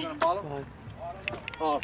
gonna follow? Fine. Oh.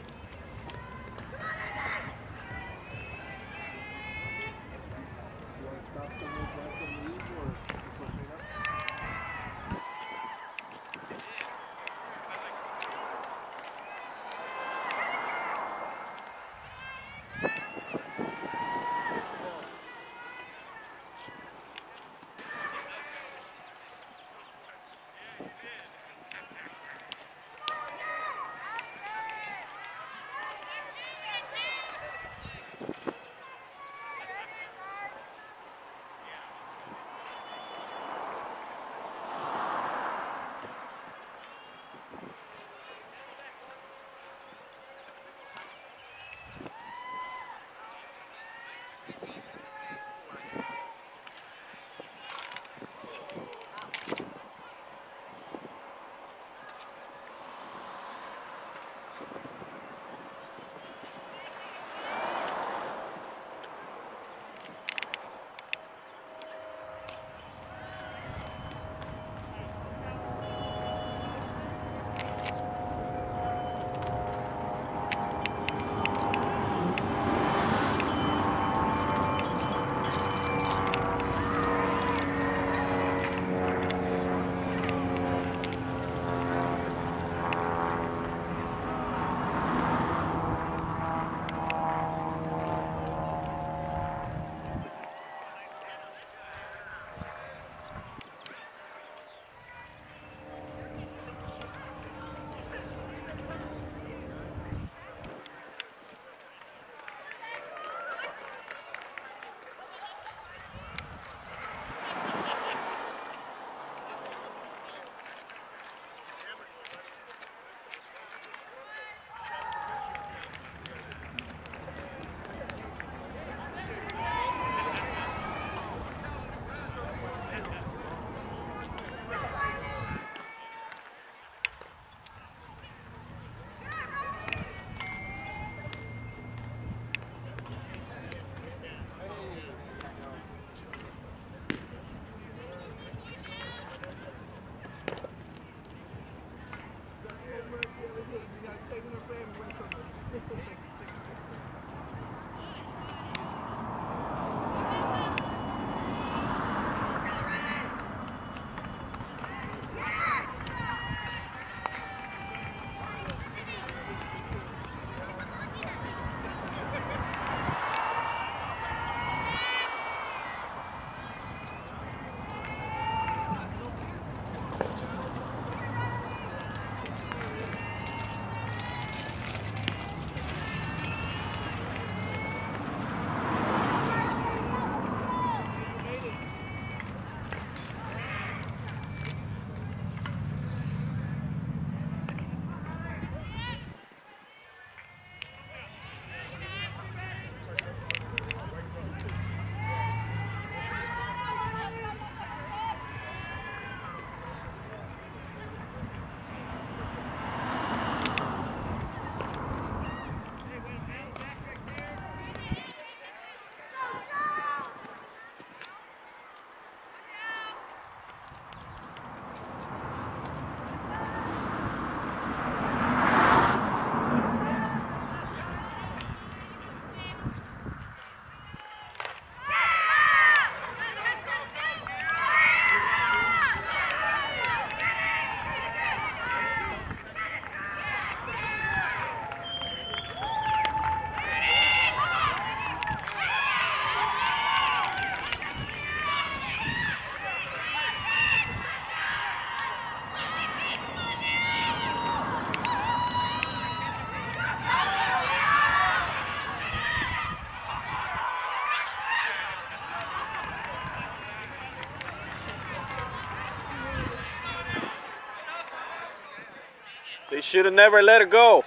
They should have never let it go.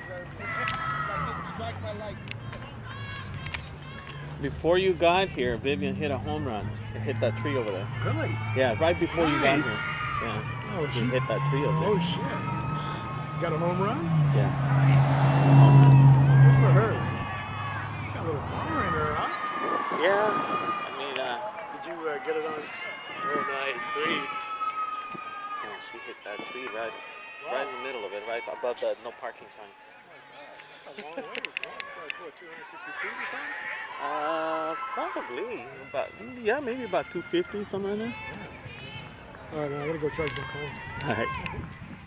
Before you got here, Vivian hit a home run. It hit that tree over there. Really? Yeah, right before you got Nice. here. Yeah. Oh, She hit that tree over there. Oh shit! Got a home run? Yeah. Nice. Home run. Good for her. She got a little power in her, huh? Yeah. I mean, Did you get it on? Oh, nice, sweet. yeah, she hit that tree right in the middle of it, right above the no parking sign. That's a long way. Probably what, 260 feet or something? Probably about maybe about 250, something like that. Yeah. All right, man, I gotta go charge my phone. All right.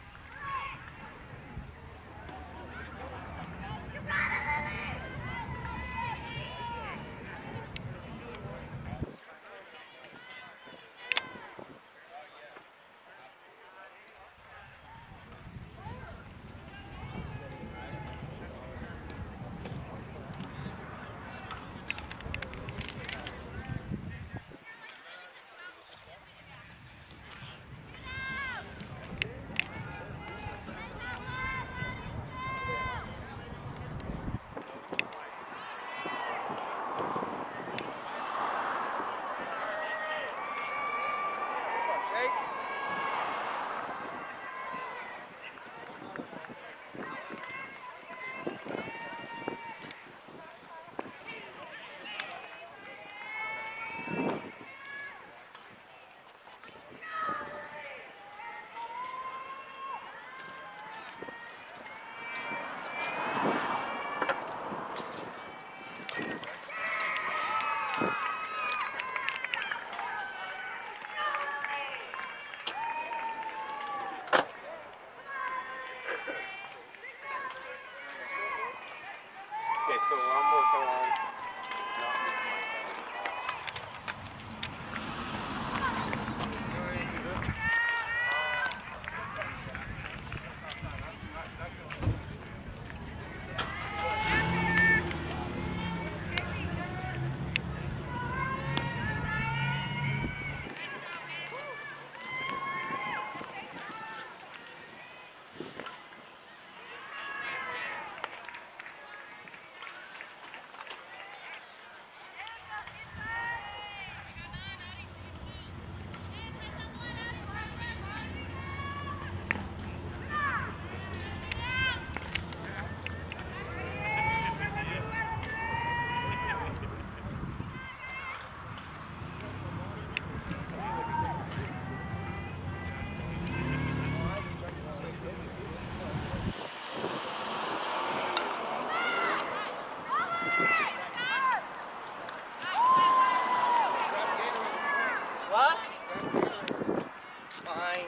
Okay, so we're almost on. What? Fine.